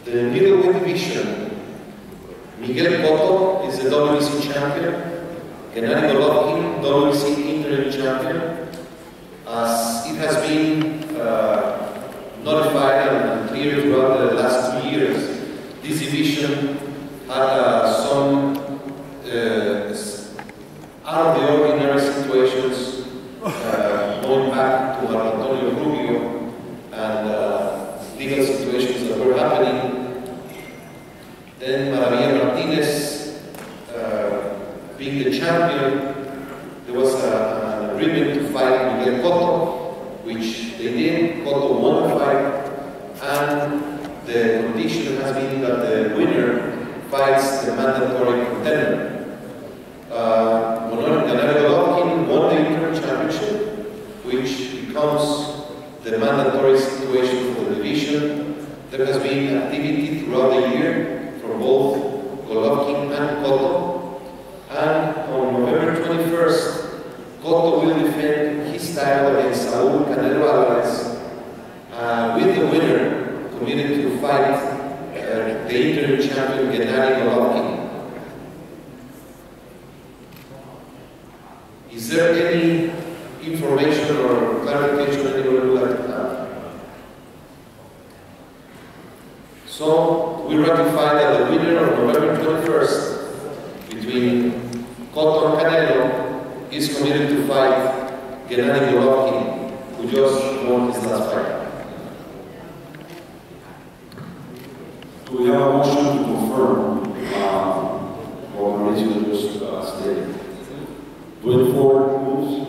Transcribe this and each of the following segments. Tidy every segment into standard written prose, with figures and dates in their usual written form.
The middleweight division, Miguel Cotto is the WBC champion, Gennady Golovkin, WBC interim champion. As it has been notified and clear throughout the last 2 years, this division had some out of the ordinary situations going back to Antonio Rubio and legal situations that were happening. Then Maravilla Martinez being the champion, there was an agreement to fight Miguel Cotto, which they did. Cotto won the fight, and the condition has been that the winner fights the mandatory contender. Gennady Golovkin won the interim championship, which becomes the mandatory situation for the division. There has been activity throughout the year from both Golovkin and Cotto. And on November 21st, Cotto will defend his title against CANELO, with the winner committed to fight the interim champion Gennady Golovkin. Is there any information or clarification anyone would like to have? So we ratify that the winner of November 21st between Cotto and CANELO is committed to fight Gennady Golovkin, who just won his last fight. Do we have a motion to confirm what Mauricio just stated? 24 moves.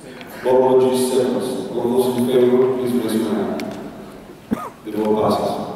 All those seconds. All those in favor, please raise your hand. The vote passes.